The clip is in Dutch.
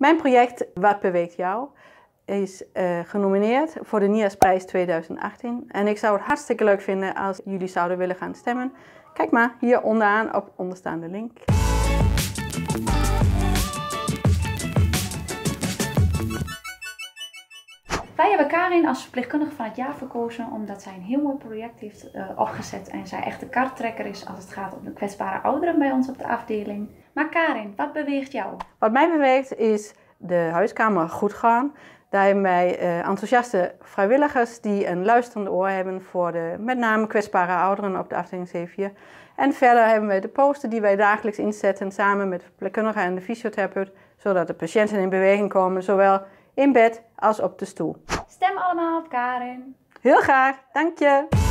Mijn project Wat beweegt jou is genomineerd voor de NIAS-prijs 2018. En ik zou het hartstikke leuk vinden als jullie zouden willen gaan stemmen. Kijk maar hier onderaan op onderstaande link. Wij hebben Karin als verpleegkundige van het jaar verkozen omdat zij een heel mooi project heeft opgezet en zij echt de karttrekker is als het gaat om de kwetsbare ouderen bij ons op de afdeling. Maar Karin, wat beweegt jou? Wat mij beweegt is de huiskamer goed gaan. Daar hebben wij enthousiaste vrijwilligers die een luisterend oor hebben voor de met name kwetsbare ouderen op de afdeling C4. En verder hebben we de poster die wij dagelijks inzetten samen met de verpleegkundige en de fysiotherapeut, zodat de patiënten in beweging komen, zowel in bed als op de stoel. Stem allemaal op Karin. Heel graag, dank je!